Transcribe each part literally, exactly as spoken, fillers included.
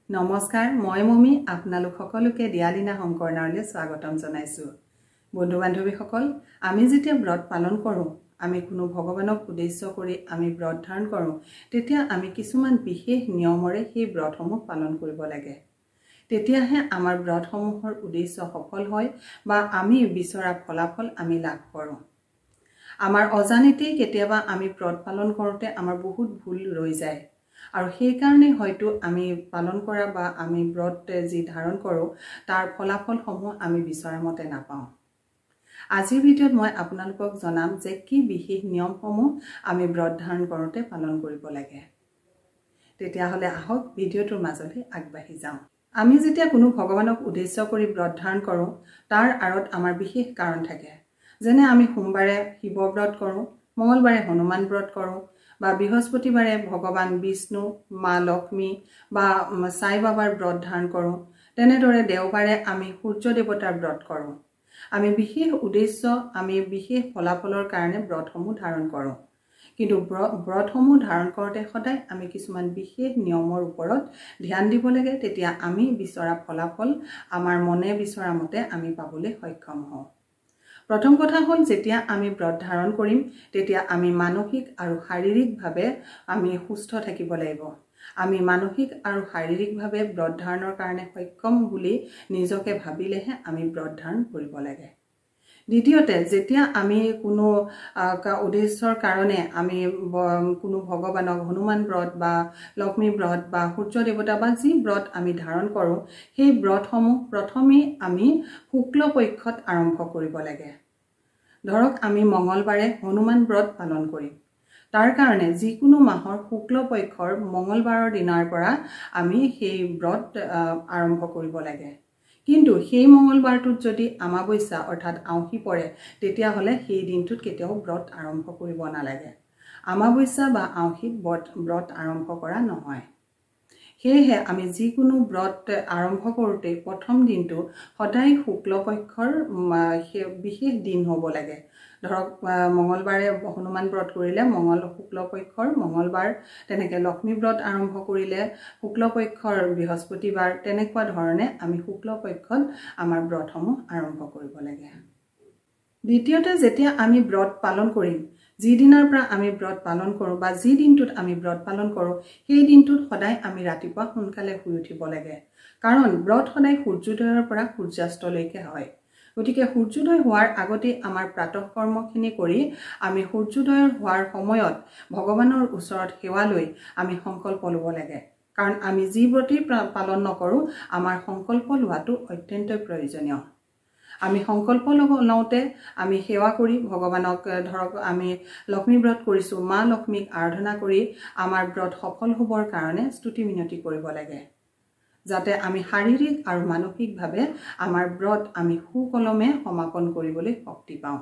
নমস্কাৰ মই মমি আপোনালোক সকলোকে দিয়ালিনা সংকৰ্ণাৰলৈ স্বাগতম জনাইছো বন্ধু বান্ধৱীসকল আমি যেতিয়া ব্ৰত পালন কৰোঁ আমি কোনো ভগৱানক উদ্দেশ্য কৰি আমি ব্ৰত ধাৰণ কৰোঁ তেতিয়া আমি কিছুমান বিশেষ নিয়মৰে সেই ব্ৰতসমূহ পালন কৰিব লাগে তেতিয়াহে আমাৰ ব্ৰতসমূহৰ উদ্দেশ্য সফল হয় বা আমি বিচৰা ফলাফল আমি লাভ কৰোঁ আমাৰ অজানিতেই কেতিয়াবা আমি ব্ৰত পালন কৰোঁতে আমাৰ বহুত ভুল ৰৈ যায় আৰু সেই কাৰণে হয়তো আমি পালন কৰা বা আমি ব্ৰত যি ধাৰণ কৰোঁ তাৰ ফলাফল সমূহ আমি বিচৰা মতে নাপাওঁ আজিৰ ভিডিঅ'ত মই আপোনালোকক জনাম যে কি বিশেষ নিয়মসমূহ আমি ব্ৰত ধাৰণ কৰোঁতে পালন কৰিব লাগে তেতিয়া হলে আহক ভিডিঅ'টোৰ মাজলৈ আগবাঢ়ি যাওঁ আমি যেতিয়া কোনো ভগৱানক উদ্দেশ্য কৰি ব্ৰত ধাৰণ কৰোঁ তাৰ আঁৰত আমাৰ বিশেষ কাৰণ থাকে যেনে আমি সোমবাৰে শিৱ ব্ৰত কৰোঁ মঙ্গলবাৰে হনুমান ব্ৰত কৰোঁ বা বৃহস্পতিবাৰে ভগৱান বিষ্ণু মা লক্ষ্মী বা সাই বাবাৰ ব্ৰত ধাৰণ কৰোঁ তেনেদৰে দেওবাৰে আমি সূৰ্য দেৱতাৰ ব্ৰত কৰোঁ আমি বিশেষ উদ্দেশ্য আমি বিশেষ ফলাফলৰ কাৰণে ব্ৰতসমূহ ধাৰণ কৰোঁ কিন্তু ব্ৰতসমূহ ধাৰণ কৰোঁতে সদায় আমি কিছুমান বিশেষ নিয়মৰ ওপৰত ধ্যান দিব লাগে তেতিয়া আমি বিচৰা ফলাফল আমাৰ মনে বিচৰা মতে আমি পাবলৈ সক্ষম হওঁ প্ৰথম কথা হ'ল যেতিয়া আমি ব্ৰত ধাৰণ কৰিম তেতিয়া আমি মানসিক আৰু শাৰীৰিকভাৱে আমি সুস্থ থাকিব লাগিব আমি মানসিক আৰু শাৰীৰিকভাৱে ব্ৰত ধাৰণৰ কাৰণে সক্ষম বুলি নিজকে ভাবিলেহে আমি ব্ৰত ধাৰণ কৰিব লাগে দ্বিতীয়তে যেতিয়া আমি কোনো উদ্দেশ্যৰ কাৰণে আমি কোনো ভগৱানক হনুমান ব্ৰত বা লক্ষ্মী ব্ৰত বা সূৰ্য দেৱতা বা যি ব্ৰত আমি ধাৰণ কৰোঁ সেই ব্ৰতসমূহ প্ৰথমেই আমি শুক্ল পক্ষত আৰম্ভ কৰিব লাগে ধৰক আমি মঙ্গলবাৰে হনুমান ব্ৰত পালন কৰিম তাৰ কাৰণে যিকোনো মাহৰ শুক্ল পক্ষৰ মঙ্গলবাৰৰ দিনাৰ পৰা আমি সেই ব্ৰত আৰম্ভ কৰিব লাগে কিন্তু সেই মঙ্গলবাৰটোত যদি আমাবস্যা অৰ্থাৎ আউসী পৰে তেতিয়া হলে সেই দিনটোত কেতিয়াও ব্ৰত আৰম্ভ কৰিব নালাগে আমাবস্যা বা আউসীত ব্ৰত আৰম্ভ কৰা নহয় সেয়েহে আমি যিকোনো ব্ৰত আৰম্ভ কৰোঁতে প্ৰথম দিনটো সদায় শুক্ল পক্ষৰ বিশেষ দিন হ'ব লাগে ধৰক মঙ্গলবাৰে হনুমান ব্ৰত কৰিলে মঙ্গল শুক্ল পক্ষৰ মঙ্গলবাৰ তেনেকৈ লক্ষ্মী ব্ৰত আৰম্ভ কৰিলে শুক্ল পক্ষৰ বৃহস্পতিবাৰ তেনেকুৱা ধৰণে আমি শুক্ল পক্ষত আমাৰ ব্ৰতসমূহ আৰম্ভ কৰিব লাগে দ্বিতীয়তে যেতিয়া আমি ব্ৰত পালন কৰিম যি দিনৰ পৰা আমি ব্ৰত পালন কৰোঁ বা যি দিনটোত আমি ব্ৰত পালন কৰোঁ সেই দিনটোত সদায় আমি ৰাতিপুৱা সোনকালে শুই উঠিব লাগে কাৰণ ব্ৰত সদায় সূৰ্যোদয়ৰ পৰা সূৰ্যাস্তলৈকে হয় গতিকে সূৰ্যোদয় হোৱাৰ আগতে আমাৰ প্ৰাতঃ কৰ্মখিনি কৰি আমি সূৰ্যোদয় হোৱাৰ সময়ত ভগৱানৰ ওচৰত সেৱা লৈ আমি সংকল্প ল'ব লাগে কাৰণ আমি যি ব্ৰতেই পালন নকৰোঁ আমাৰ সংকল্প লোৱাটো অত্যন্ত প্ৰয়োজনীয় আমি সংকল্প লওঁতে আমি সেৱা কৰি ভগৱানক ধৰক আমি লক্ষ্মী ব্ৰত কৰিছোঁ মা লক্ষ্মীক আৰাধনা কৰি আমাৰ ব্ৰত সফল হ'বৰ কাৰণে স্তুতি মিনতি কৰিব লাগে যাতে আমি শাৰীৰিক আৰু মানসিকভাৱে আমাৰ ব্ৰত আমি সুকলমে সমাপন কৰিবলৈ শক্তি পাওঁ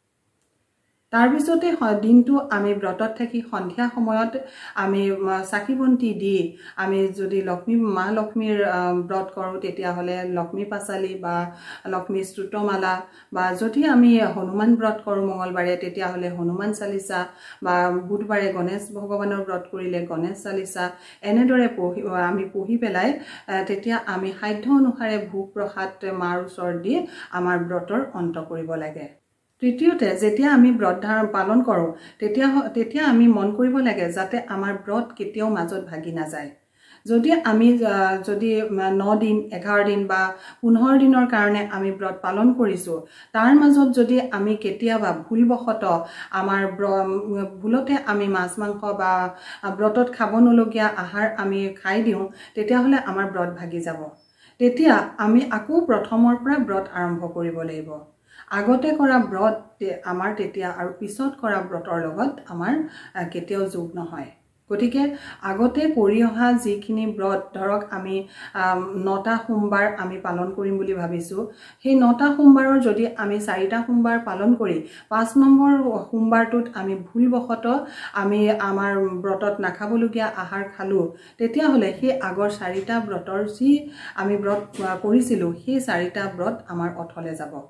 তাৰপিছতে দিনটো আমি ব্ৰতত থাকি সন্ধিয়া সময়ত আমি চাকি বন্তি দি আমি যদি লক্ষ্মী মা লক্ষ্মীৰ ব্ৰত কৰোঁ তেতিয়াহ'লে লক্ষ্মী পাঁচালি বা লক্ষ্মী স্তোত্ৰমালা বা যদি আমি হনুমান ব্ৰত কৰোঁ মঙ্গলবাৰে তেতিয়াহ'লে হনুমান চালিচা বা বুধবাৰে গণেশ ভগৱানৰ ব্ৰত কৰিলে গণেশ চালিচা এনেদৰে পঢ়ি আমি পঢ়ি পেলাই তেতিয়া আমি সাধ্য অনুসাৰে ভোগ প্ৰসাদ মাৰ ওচৰত দি আমাৰ ব্ৰতৰ অন্ত কৰিব লাগে তৃতীয়তে যেতিয়া আমি ব্ৰত ধাৰণ পালন কৰোঁ তেতিয়া তেতিয়া আমি মন কৰিব লাগে যাতে আমাৰ ব্ৰত কেতিয়াও মাজত ভাগি নাযায় যদি আমি যদি ন দিন এঘাৰ দিন বা পোন্ধৰ দিনৰ কাৰণে আমি ব্ৰত পালন কৰিছোঁ তাৰ মাজত যদি আমি কেতিয়াবা ভুলবশতঃ আমাৰ ভুলতে আমি মাছ মাংস বা ব্ৰতত খাব নলগীয়া আহাৰ আমি খাই দিওঁ তেতিয়াহ'লে আমাৰ ব্ৰত ভাগি যাব তেতিয়া আমি আকৌ প্ৰথমৰ পৰা ব্ৰত আৰম্ভ কৰিব লাগিব আগতে কৰা ব্ৰত আমাৰ তেতিয়া আৰু পিছত কৰা ব্ৰতৰ লগত আমাৰ কেতিয়াও যোগ নহয় গতিকে আগতে কৰি অহা যিখিনি ব্ৰত ধৰক আমি নটা সোমবাৰ আমি পালন কৰিম বুলি ভাবিছোঁ সেই নটা সোমবাৰৰ যদি আমি চাৰিটা সোমবাৰ পালন কৰি পাঁচ নম্বৰ সোমবাৰটোত আমি ভুলবশতঃ আমি আমাৰ ব্ৰতত নাখাবলগীয়া আহাৰ খালোঁ তেতিয়াহ'লে সেই আগৰ চাৰিটা ব্ৰতৰ যি আমি ব্ৰত কৰিছিলোঁ সেই চাৰিটা ব্ৰত আমাৰ অথলে যাব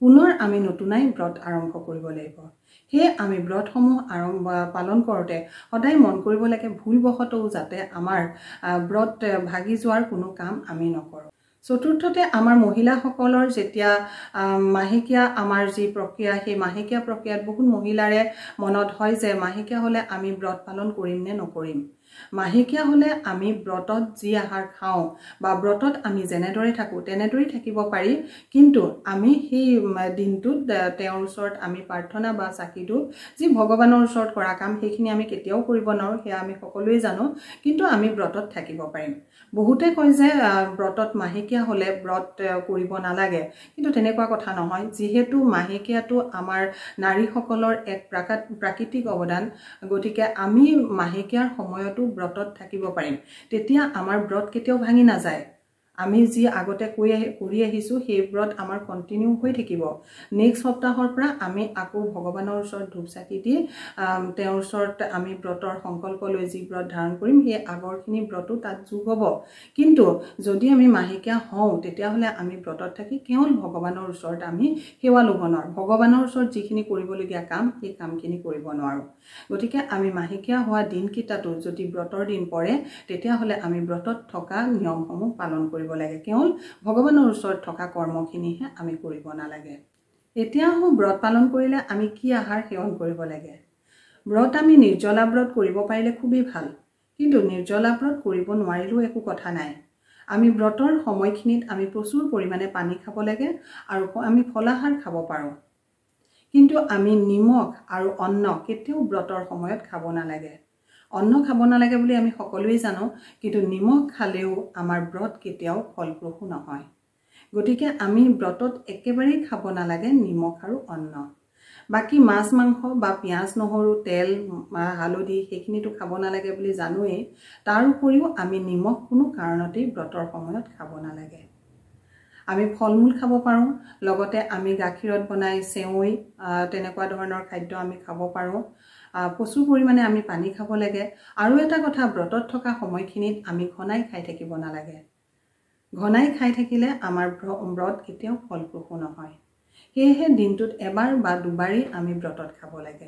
পুনৰ আমি নতুনাই ব্ৰত আৰম্ভ কৰিব লাগিব হে আমি ব্ৰতসমূহ আৰম্ভ পালন কৰোতে সদায় মন কৰিব লাগে ভুলবশতও যাতে আমাৰ ব্ৰত ভাগি যোৱাৰ কোনো কাম আমি নকৰো চতুৰ্থতে আমাৰ মহিলাসকলৰ যেতিয়া মাহেকীয়া আমাৰ যি প্ৰক্ৰিয়া সেই মাহেকীয়া প্ৰক্ৰিয়াত বহুত মহিলাৰে মনত হয় যে মাহেকীয়া হলে আমি ব্ৰত পালন কৰিম নে নকৰিম মাহেকীয়া হলে আমি ব্ৰতত যি আহাৰ খাওঁ বা ব্ৰতত আমি যেনেদৰে থাকো তেনেদৰে থাকিব পাৰি কিন্তু আমি সেই দিনটোত তেওঁৰ ওচৰত আমি প্ৰাৰ্থনা বা চাকিটো যি ভগৱানৰ ওচৰত কৰা কাম সেইখিনি আমি কেতিয়াও কৰিব নোৱাৰো সেয়া আমি সকলোৱে জানো কিন্তু আমি ব্ৰতত থাকিব পাৰিম বহুতে কয় যে ব্ৰতত মাহেকীয়া হলে ব্ৰত কৰিব নালাগে কিন্তু তেনেকুৱা কথা নহয় যিহেতু মাহেকীয়াটো আমাৰ নাৰীসকলৰ এক প্ৰাকৃতিক অৱদান গতিকে আমি মাহেকীয়াৰ সময়তো ব্ৰতত থাকিব পাৰিম তেতিয়া আমাৰ ব্ৰত কেতিয়াও ভাঙি নাযায় আমি যি আগতে কৰি আহিছো সেই ব্ৰত আমাৰ কন্টিনিউ হৈ থাকিব নেক্সট সপ্তাহৰ পৰা আমি আকৌ ভগৱানৰ ওচৰত ধূপ চাকি দি তেওঁৰ ওচৰত আমি ব্ৰতৰ সংকল্প লৈ যি ব্ৰত ধাৰণ কৰিম সেই আগৰখিনি ব্ৰতো তাত যোগ হ'ব কিন্তু যদি আমি মাহেকীয়া হওঁ তেতিয়া হলে আমি ব্ৰতত থাকি কেৱল ভগৱানৰ ওচৰত আমি সেৱা ল'ব নোৱাৰো ভগৱানৰ ওচৰত যিখিনি কৰিবলগীয়া কাম সেই কামখিনি কৰিব নোৱাৰো গতিকে আমি মাহেকীয়া হোৱা দিনকিটাটো যদি ব্ৰতৰ দিন পৰে তেতিয়া হলে আমি ব্ৰতত থকা নিয়মসমূহ পালন কৰিব লাগে কেৱল ভগৱানৰ ওচৰত থকা কৰ্মখিনিহে আমি কৰিব নালাগে এতিয়া হো ব্ৰত পালন কৰিলে আমি কি আহাৰ সেৱন কৰিব লাগে ব্ৰত আমি নিৰ্জলা ব্ৰত কৰিব পাৰিলে খুবেই ভাল কিন্তু নিৰ্জলা ব্ৰত কৰিব নোৱাৰিলেও একো কথা নাই আমি ব্ৰতৰ সময়খিনিত আমি প্ৰচুৰ পৰিমাণে পানী খাব লাগে আৰু আমি ফলাহাৰ খাব পাৰো কিন্তু আমি নিমখ আৰু অন্ন কেতিয়াও ব্ৰতৰ সময়ত খাব নালাগে অন্ন খাব নালাগে বুলি আমি সকলোৱে জানো কিন্তু নিমখ খালেও আমাৰ ব্ৰত কেতিয়াও ফলপ্ৰসূ নহয় গতিকে আমি ব্ৰতত একেবাৰে খাব নালাগে নিমখ আৰু অন্ন বাকি মাছ মাংস বা পিয়াজ নহৰু তেল হালধি সেইখিনিটো খাব নালাগে বুলি জানোৱে তাৰ উপৰিও আমি নিমখ কোনো কাৰণতেই ব্ৰতৰ সময়ত খাব নালাগে আমি ফলমূল খাব পাৰো লগতে আমি গাখীৰত বনাই সেৱৈ তেনেকুৱা ধৰণৰ খাদ্য আমি খাব পাৰো প্ৰচুৰ পৰিমাণে আমি পানী খাব লাগে আৰু এটা কথা ব্ৰতত থকা সময়খিনিত আমি ঘনাই খাই থাকিব নালাগে ঘনাই খাই থাকিলে আমাৰ ব্ৰত কেতিয়াও ফলপ্ৰসূ নহয় সেয়েহে দিনটোত এবাৰ বা দুবাৰেই আমি ব্ৰতত খাব লাগে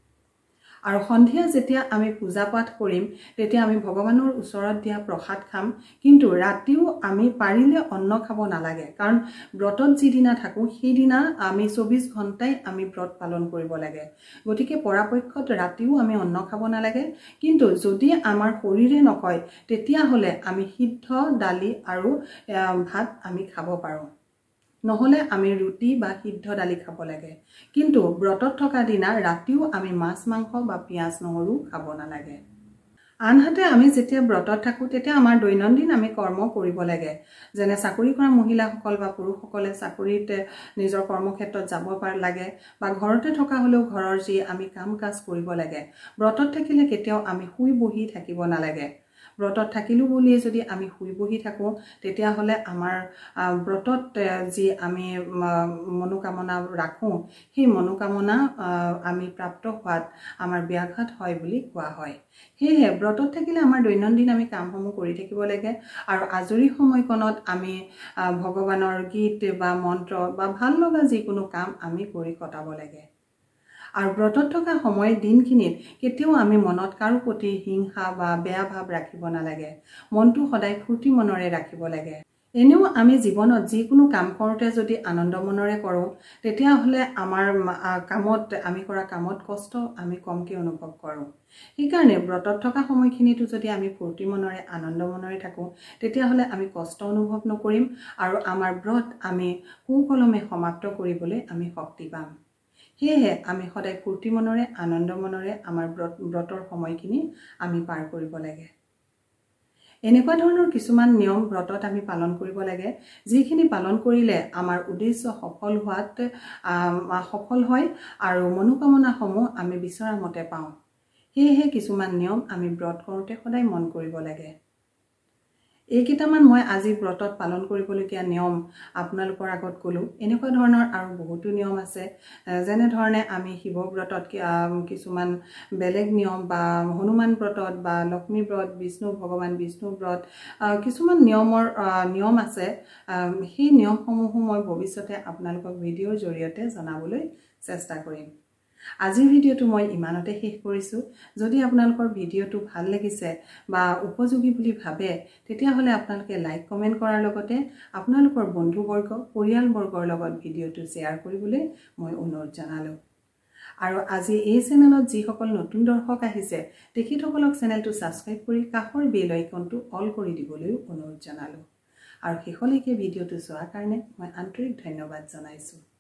আৰু সন্ধিয়া যেতিয়া আমি পূজা পাঠ কৰিম তেতিয়া আমি ভগৱানৰ ওচৰত দিয়া প্ৰসাদ খাম কিন্তু ৰাতিও আমি পাৰিলে অন্ন খাব নালাগে কাৰণ ব্ৰতত যিদিনা থাকো সেইদিনা আমি চৌবিশ ঘণ্টাই আমি ব্ৰত পালন কৰিব লাগে গতিকে পৰাপক্ষত ৰাতিও আমি অন্ন খাব নালাগে কিন্তু যদি আমাৰ শৰীৰে নকয় তেতিয়া হলে আমি সিদ্ধ দালি আৰু ভাত আমি খাব পাৰো নহলে আমি ৰুটি বা সিদ্ধ দালি খাব লাগে কিন্তু ব্ৰতত থকা দিনা ৰাতিও আমি মাছ মাংস বা পিয়াজ নহৰু খাব নালাগে আনহাতে আমি যেতিয়া ব্ৰতত থাকো তেতিয়া আমাৰ দৈনন্দিন আমি কৰ্ম কৰিব লাগে যেনে চাকৰি কৰা মহিলাসকল বা পুৰুষসকলে চাকৰিতে নিজৰ কৰ্মক্ষেত্ৰত যাব পাৰ লাগে বা ঘৰতে থকা হলেও ঘৰৰ যি আমি কাম কাজ কৰিব লাগে ব্ৰতত থাকিলে কেতিয়াও আমি শুই বহি থাকিব নালাগে ব্ৰতত থাকিলো বুলি যদি আমি শুই বহি থাকো তেতিয়া হলে আমাৰ ব্ৰতত যি আমি মনোকামনা ৰাখো সেই মনোকামনা আমি প্ৰাপ্ত হোৱাত আমাৰ ব্যাঘাত হয় বুলি কোৱা হয় সেয়ে ব্ৰতত থাকিলে আমাৰ দৈনন্দিন আমি কামসমূহ কৰি থাকিব লাগে আৰু আজৰি সময়কণত আমি ভগৱানৰ গীত বা মন্ত্ৰ বা ভাল লগা যিকোনো কাম আমি কৰি কটাব লাগে আৰু ব্ৰতত থকা সময় দিনখিনিত কেতিয়াও আমি মনত কাৰো প্ৰতি হিংসা বা বেয়া ভাৱ ৰাখিব নালাগে মনটো সদায় ফূৰ্তি মনৰে ৰাখিব লাগে এনেও আমি জীৱনত যিকোনো কাম কৰোতে যদি আনন্দ মনৰে কৰো তেতিয়া হলে আমাৰ কামত আমি কৰা কামত কষ্ট আমি কমকে অনুভৱ কৰো সেইকাৰণে ব্ৰতত থকা সময়খিনিতো যদি আমি ফূৰ্তি মনৰে আনন্দ মনৰে থাকো তেতিয়া হলে আমি কষ্ট অনুভৱ নকৰিম আৰু আমাৰ ব্ৰত আমি সুকলমে সমাপ্ত কৰিবলৈ আমি শক্তি পাম সেয়ে আমি সদায় ফূৰ্তি মনৰে আনন্দ মনৰে আমাৰ ব্ৰতৰ সময়খিনি আমি পাৰ কৰিব লাগে এনেকুৱা ধৰণৰ কিছুমান নিয়ম ব্ৰতত আমি পালন কৰিব লাগে যিখিনি পালন কৰিলে আমাৰ উদ্দেশ্য সফল হোৱাত সফল হয় আৰু মনোকামনা সমূহ আমি বিচৰা মতে পাওঁ সেয়েহে কিছুমান নিয়ম আমি ব্ৰত কৰোতে সদায় মন কৰিব লাগে এইকেইটামান মই আজি ব্ৰতত পালন কৰিবলগীয়া নিয়ম আপোনালোকৰ আগত ক'লো এনেকুৱা ধৰণৰ আৰু বহুতো নিয়ম আছে যেনে ধৰণে আমি শিৱ ব্ৰতত কিছুমান বেলেগ নিয়ম বা হনুমান ব্ৰতত বা লক্ষ্মী ব্ৰত বিষ্ণু ভগৱান বিষ্ণু ব্ৰত কিছুমান নিয়মৰ নিয়ম আছে সেই নিয়মসমূহ মই ভৱিষ্যতে আপোনালোকক ভিডিঅ'ৰ জৰিয়তে জনাবলৈ চেষ্টা কৰিম আজিৰ ভিডিঅ'টো মই ইমানতে শেষ কৰিছো যদি আপোনালোকৰ ভিডিঅ'টো ভাল লাগিছে বা উপযোগী বুলি ভাবে তেতিয়া হলে আপোনালোকে লাইক কমেন্ট কৰাৰ লগতে আপোনালোকৰ বন্ধুবৰ্গ পৰিয়ালবৰ্গৰ লগত ভিডিঅ'টো শ্বেয়াৰ কৰিবলৈ মই অনুৰোধ জনালো আৰু আজি এই চেনেলত যিসকল নতুন দৰ্শক আহিছে তেখেতসকলক চেনেলটো সাবস্ক্ৰাইব কৰি কাষৰ বেল আইকনটো অল কৰি দিবলৈ অনুৰোধ জনালো আৰু শেষলৈকে ভিডিঅ'টো চোৱাৰ কাৰণে মই আন্তৰিক ধন্যবাদ জনাইছো